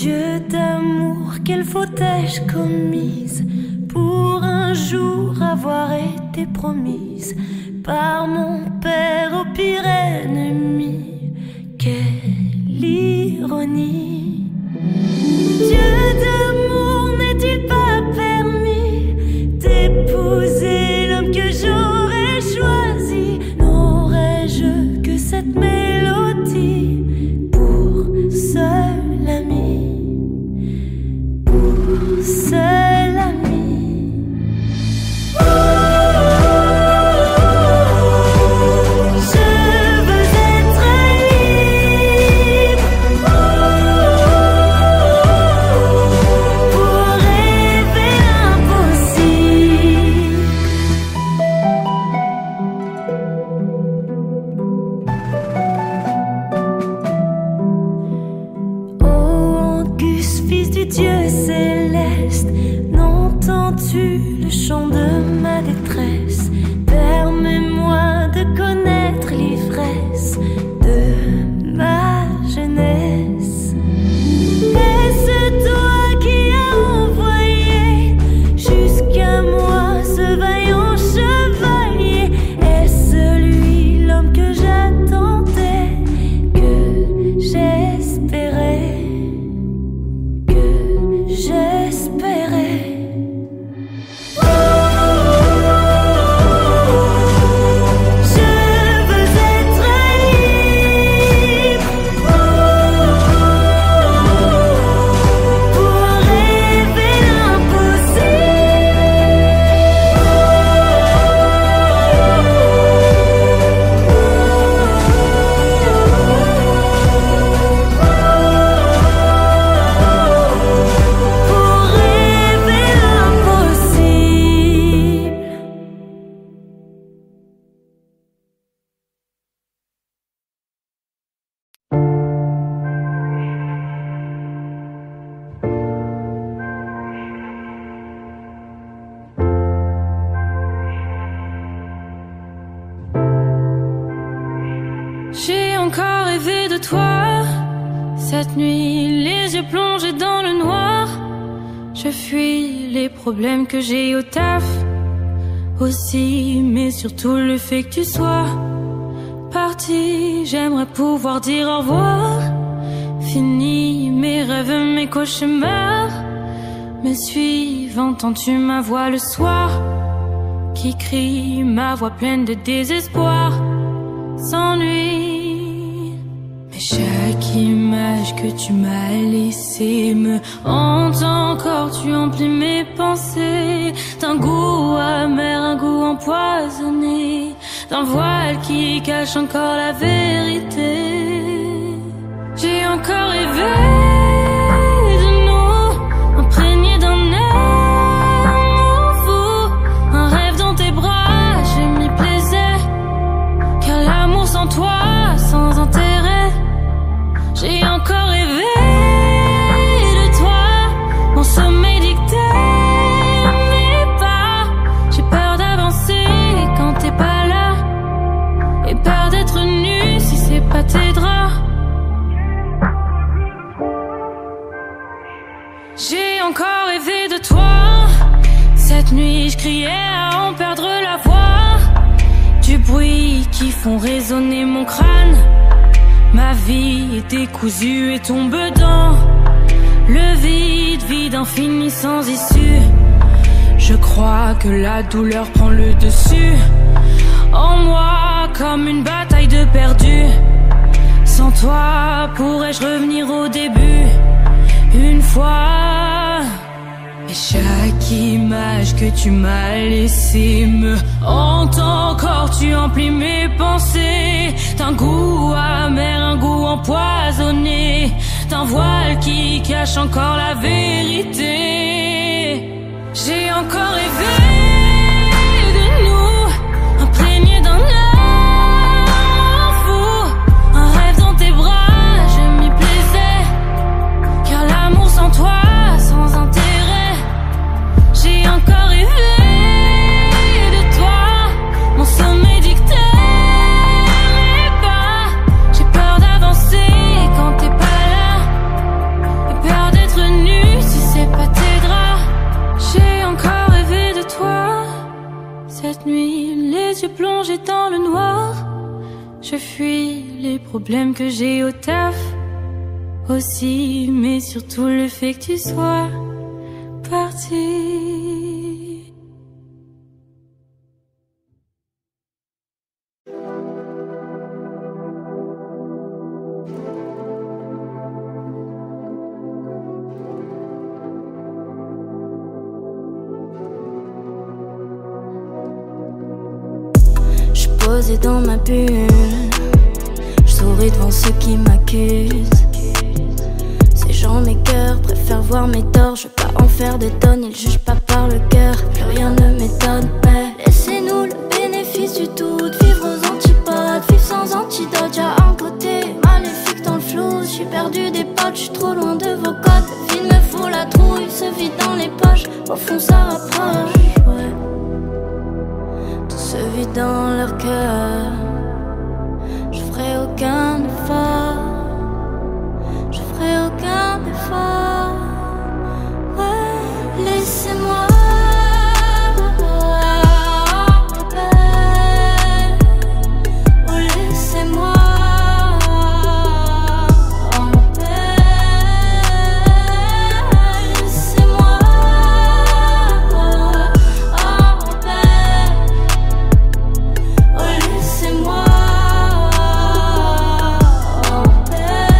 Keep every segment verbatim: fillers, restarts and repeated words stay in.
Dieu d'amour, quelle faute ai-je commise pour un jour avoir été promise par mon père au pire ennemi? Quelle ironie! Dieu d'amour, n'est-il pas permis d'épouser l'homme que j'aurais choisi? N'aurais-je que cette mélodie pour seul ami, pour seul ami? Dieu céleste, n'entends-tu le chant de ma détresse? Permets-moi de connaître l'ivresse de ma jeunesse. Est-ce toi qui as envoyé jusqu'à moi ce vaillant chevalier? Est-ce lui l'homme que j'attendais, que j'espérais? J'espérais. Je veux être libre pour rêver l'impossible. J'ai encore rêvé de toi cette nuit, les yeux plongés dans le noir. Je fuis les problèmes que j'ai au taf aussi, mais surtout le fait que tu sois parti. J'aimerais pouvoir dire au revoir, fini mes rêves, mes cauchemars. Me suivent, entends-tu ma voix le soir qui crie, ma voix pleine de désespoir, s'ennuie. Mais chaque image que tu m'as laissée me hante encore, tu emplis mes pensées d'un goût amer, un goût empoisonné, d'un voile qui cache encore la vérité. J'ai encore rêvé de nous, imprégnés d'un amour fou, un rêve dans tes bras, je m'y plaisais, car l'amour sans toi, sans intérêt. J'ai encore rêvé de toi, mon sommeil dictait mes pas. J'ai peur d'avancer quand t'es pas là, et peur d'être nue si c'est pas tes draps. J'ai encore rêvé de toi, cette nuit je criais à en perdre la voix, du bruit qui font résonner mon crâne. Ma vie est décousue et tombe dans le vide, vide infini sans issue. Je crois que la douleur prend le dessus en moi comme une bataille de perdu. Sans toi, pourrais-je revenir au début une fois? Et chaque image que tu m'as laissée me hante encore, tu emplis mes pensées d'un goût amer, un goût empoisonné, d'un voile qui cache encore la vérité. J'ai encore rêvé de nous, imprégnés d'un amour fou, un rêve dans tes bras, je m'y plaisais, car l'amour sans toi, sans intérêt. J'ai encore rêvé de toi, mon sommeil dictait mes pas. J'ai peur d'avancer quand t'es pas là, et peur d'être plongé dans le noir. Je fuis les problèmes que j'ai au taf aussi, mais surtout le fait que tu sois parti. Posé dans ma bulle, je souris devant ceux qui m'accusent. Ces gens m'écœurent, préfèrent voir mes torts. Je veux pas en faire des tonnes, ils jugent pas par le cœur. Plus rien ne m'étonne, mais laissez-nous le bénéfice du doute. Vivre aux antipodes, vivre sans antidote. Y'a un côté maléfique dans le flou. J'suis perdu des potes, j'suis trop loin de vos codes. Le vide me fout la trouille, se vide dans les poches. Au fond ça rapproche, ouais. Se vit dans leur cœur. Je ferai aucun effort. Je ferai aucun effort. Ouais, laissez-moi en paix. Oh, laissez-moi en paix. Laissez-moi en paix. Oh, laissez-moi en paix.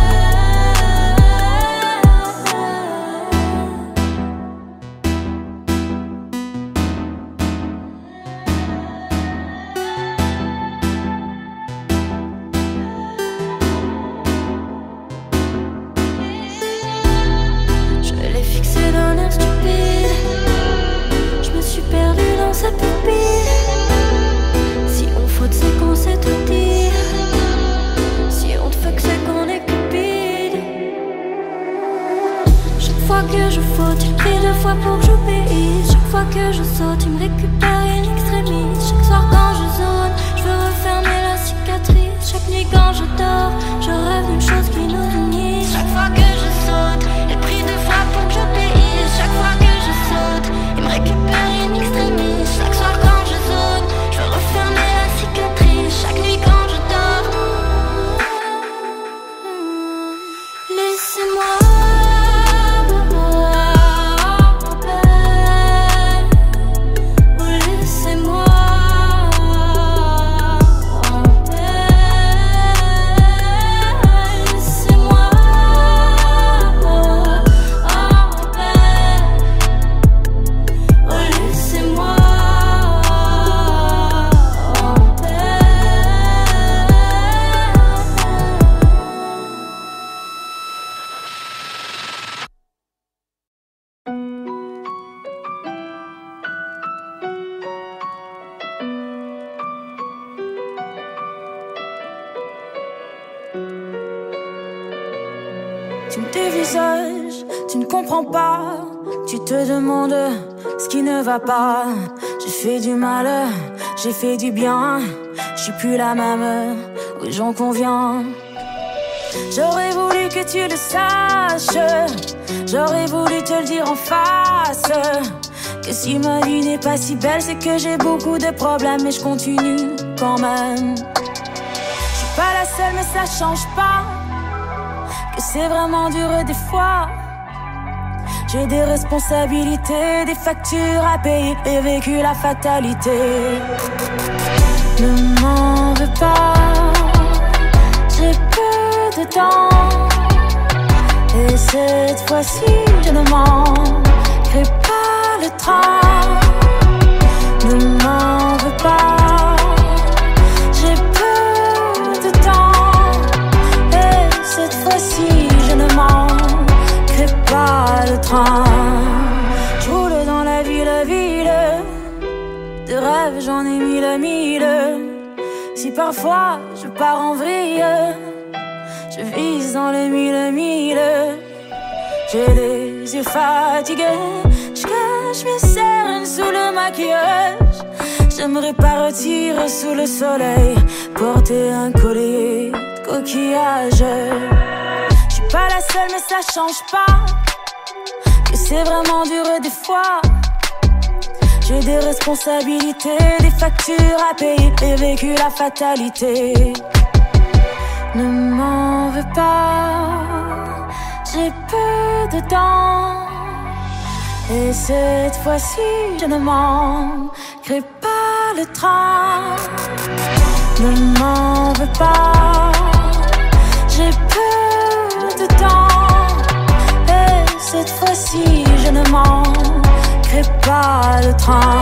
Je l'ai fixé d'un air stupide. Je me suis perdue dans sa pupille. Si on faute, c'est qu'on sait tout dire. Si on te fuck, c'est qu'on est cupide. Chaque fois que je faute, il crie deux fois pour que j'obéisse. Chaque fois que je saute, il me récupère in extremis. Chaque soir quand je zone, je veux refermer la cicatrice. Chaque nuit quand je dors, je rêve d'une chose qui nous unit. Chaque fois que je saute, il prie deux fois pour que j'obéisse. Chaque fois que je saute, il me récupère in extremis. Chaque soir quand je zone, je veux refermer la cicatrice. Chaque nuit quand je dors, laissez-moi en paix. Oh, laissez-moi en paix. Laissez-moi en paix. Oh, laissez-moi en paix. Tu me dévisages, tu ne comprends pas. Tu te demandes ce qui ne va pas. J'ai fait du mal, j'ai fait du bien. Je suis plus la même, oui j'en conviens. J'aurais voulu que tu le saches. J'aurais voulu te le dire en face. Que si ma vie n'est pas si belle, c'est que j'ai beaucoup de problèmes. Mais je continue quand même. Je suis pas la seule mais ça change pas. Que c'est vraiment dur des fois. J'ai des responsabilités, des factures à payer et vécu la fatalité. Ne m'en veux pas, j'ai peu de temps. Et cette fois-ci je ne manquerai pas le train. Ne m'en veux pas, j'ai peu de temps. Et cette fois-ci je ne manquerai pas le train. Je roule dans la ville, ville. De rêves j'en ai mille, mille. Si parfois je pars en vrille, je vise dans les mille, mille. J'ai les yeux fatigués, je cache mes cernes sous le maquillage. J'aimerais partir sous le soleil, porter un collier de coquillage. Je suis pas la seule mais ça change pas. Que c'est vraiment dur des fois. J'ai des responsabilités, des factures à payer. J'ai vécu la fatalité. Ne m'en veux pas, j'ai peu de temps. Et cette fois-ci, je ne manquerai pas le train. Ne m'en veux pas, j'ai peu de temps. Et cette fois-ci, je ne manquerai pas le train.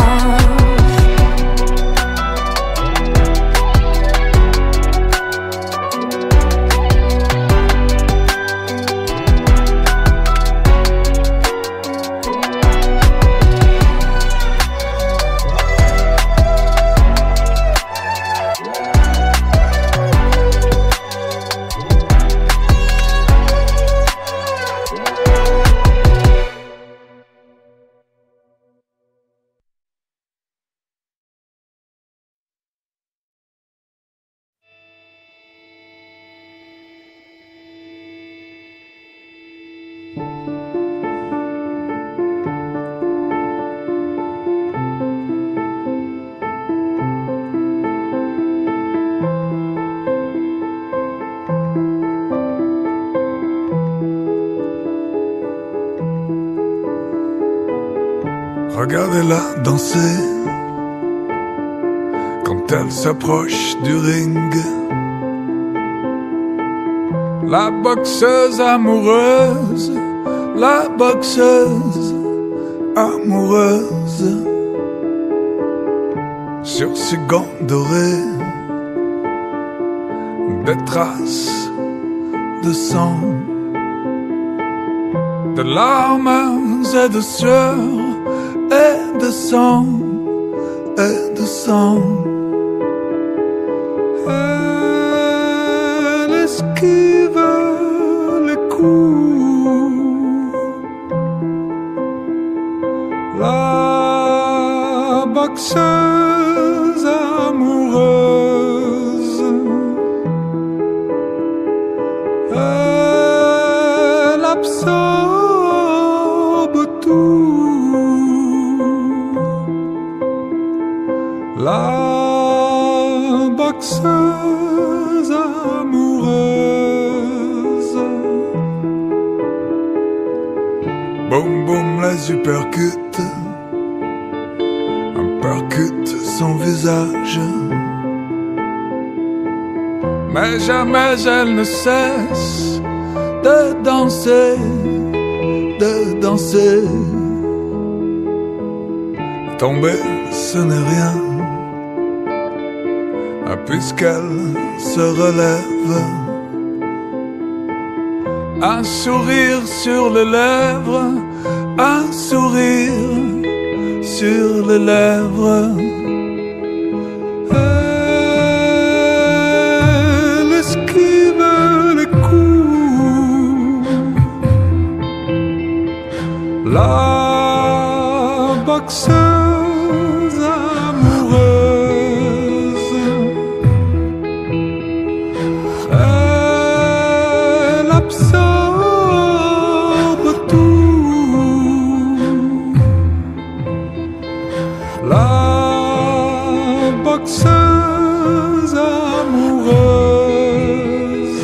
Regardez-la danser quand elle s'approche du ring. La boxeuse amoureuse, la boxeuse amoureuse. Sur ses gants dorés, des traces de sang, de larmes et de sueur, et de sang, et de sang. Elle esquive les coups. La boxeuse amoureuse, elle absorbe tout. La boxeuse amoureuse. Boum boum, les uppercuts, un percute son visage. Mais jamais elle ne cesse de danser, de danser. Tomber, ce n'est rien, puisqu'elle se relève. Un sourire sur les lèvres, un sourire sur les lèvres. Elle esquive les coups. La boxeuse amoureuse, elle absorbe tout. La boxeuse amoureuse.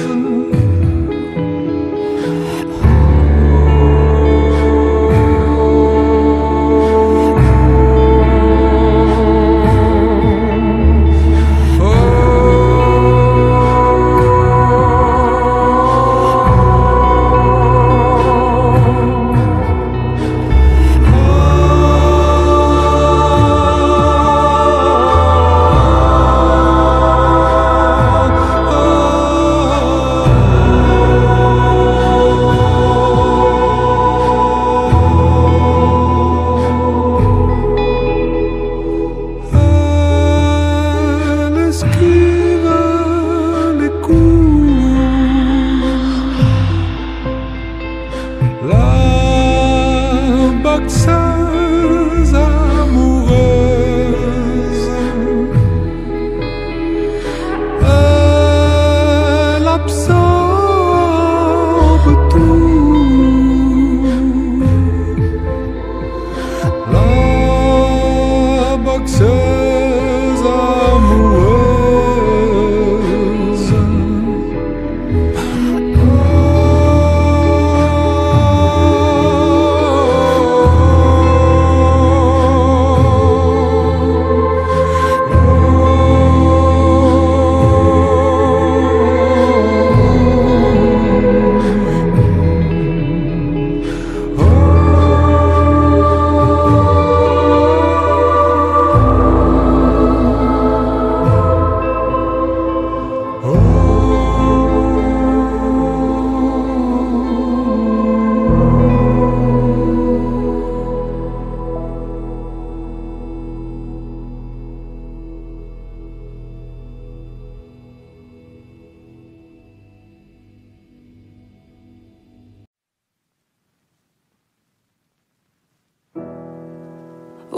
boxeuse amoureuse. Elle absorbe tout. La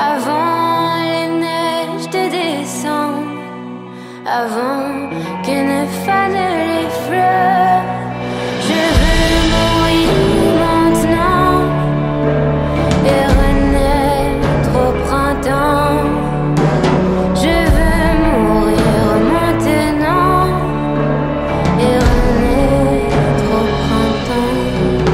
avant les neiges de décembre, avant que ne fanent les fleurs. Je veux mourir maintenant et renaître au printemps. Je veux mourir maintenant et renaître au printemps.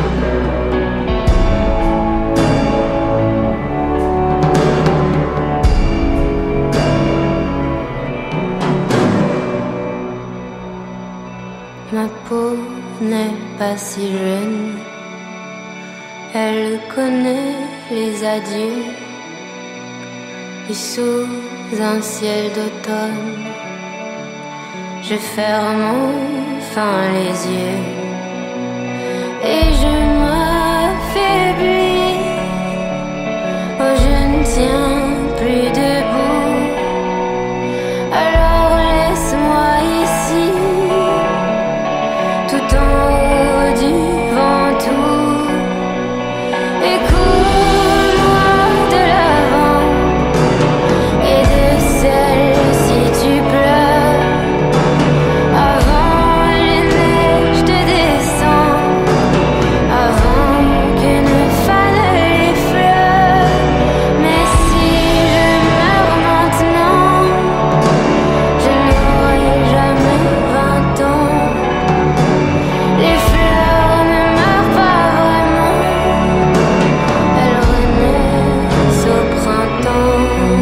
Ma peau n'est pas si jeune, elle connaît les adieux. Et sous un ciel d'automne, je ferme enfin les yeux et je m'affaiblis. Oh, je ne tiens plus debout, alors laisse-moi ici, tout en haut du ventoux, et cours-moi de l'avant et de celle si tu pleures, avant les neiges de décembre, avant que ne fanent les fleurs. Mais si je meurs maintenant, je n'aurai jamais vingt ans. Les fleurs ne meurent pas vraiment, elles renaissent au printemps.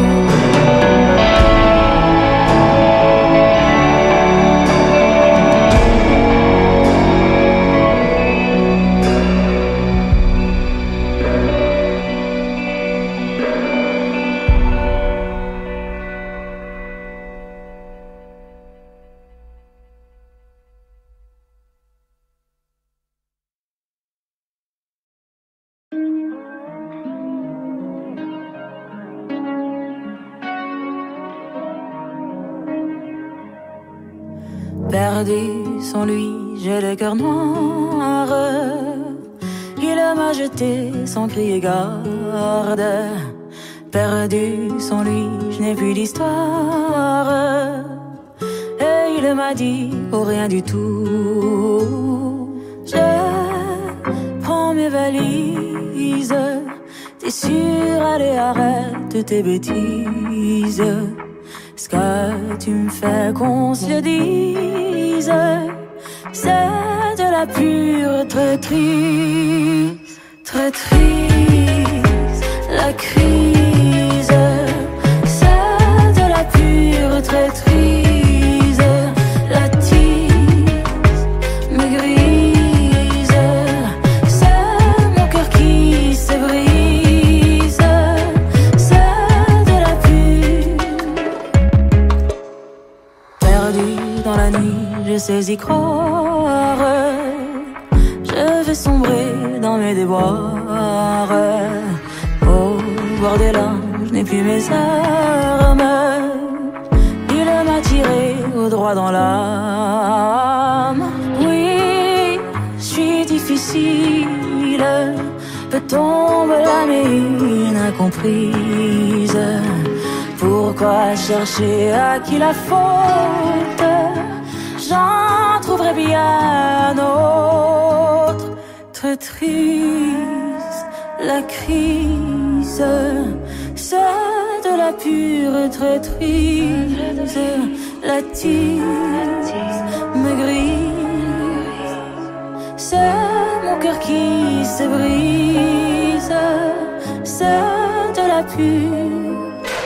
Perdu sans lui, j'ai le cœur noir. Il m'a jeté sans crier garde. Perdu sans lui, je n'ai plus d'histoire. Et il m'a dit oh rien du tout. Je prends mes valises. T'es sûr, allez arrête tes bêtises. Ce que tu me fais qu'on se le dise, c'est de la pure traîtrise, traîtrise, la crise. C'est de la pure traîtrise, la tise me grise. C'est mon cœur qui se brise, c'est de la pure. Perdu dans la nuit, je sais y croire. Je vais sombrer dans mes déboires. Au bord des larmes, je n'ai plus mes armes. Il m'a tiré au droit dans l'âme. Oui, je suis difficile, peut tomber l'âme une incomprise. Pourquoi chercher à qui la faute? J'en trouverai bien autre. Traîtrise, la crise, c'est de la pure traîtrise. La tise me grise, c'est mon cœur qui se brise. C'est de la pure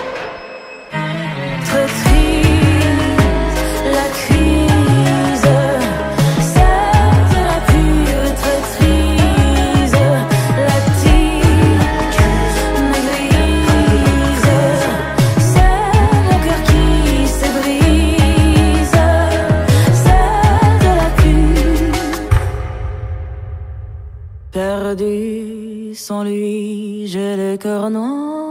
traîtrise, la crise, c'est de la pure traîtrise. La tise me grise, c'est mon cœur qui se brise. C'est de la pure. Perdu sans lui, j'ai le cœur noir.